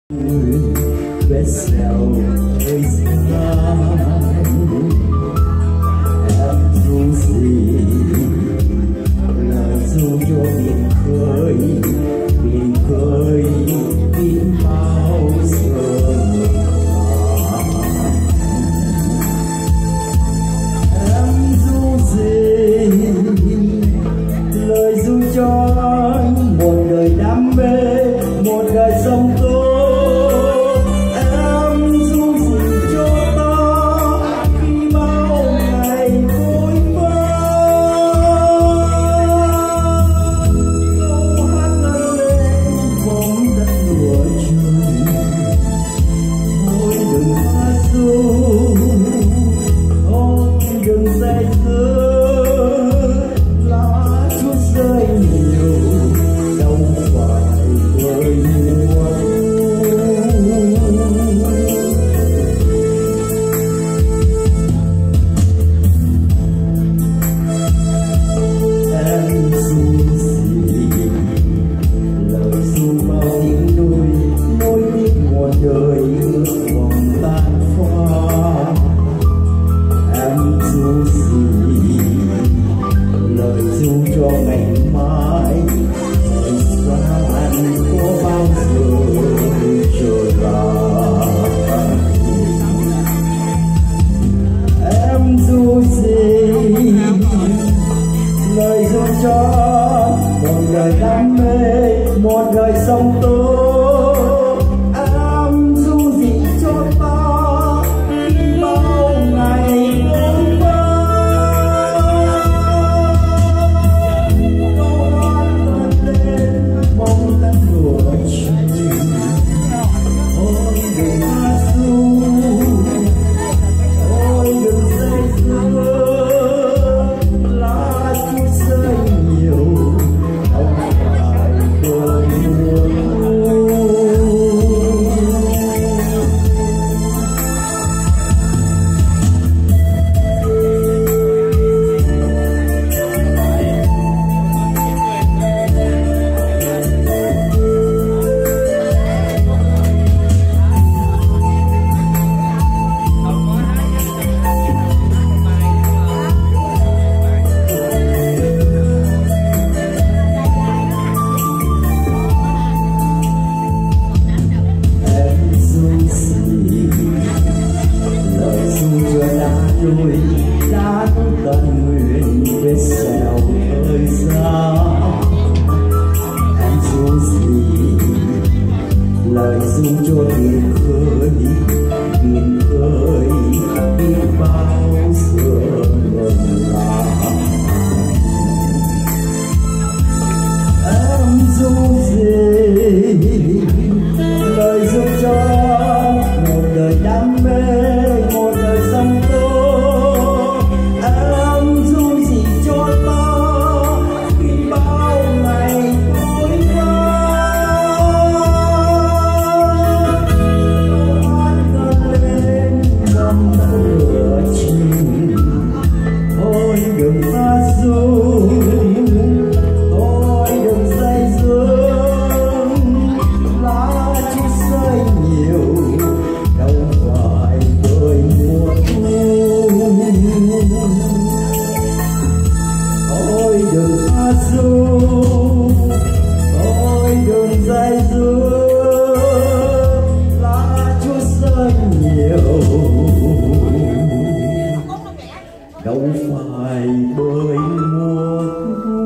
vết sẹo ơi xa em dù gì lời dù cho biển khơi biết bao giờ em dù gì lời dù cho một đời đam mê một đời sống tốt. Cho ngày mai xa anh có bao giờ trở lại em dù gì lời dù cho một đời đam mê một đời sống tốt em dù gì cho ta khi bao ngày vốn vơ. Đã tận nguyện vết sẹo ơi xa em dù gì lời dù cho biển khơi biết bao giờ ngần là em dù gì lời dù cho một đời đam mê một đời sống tốt. Ôi đừng dây dưa lá chúa rơi nhiều đâu phải bởi mùa thu.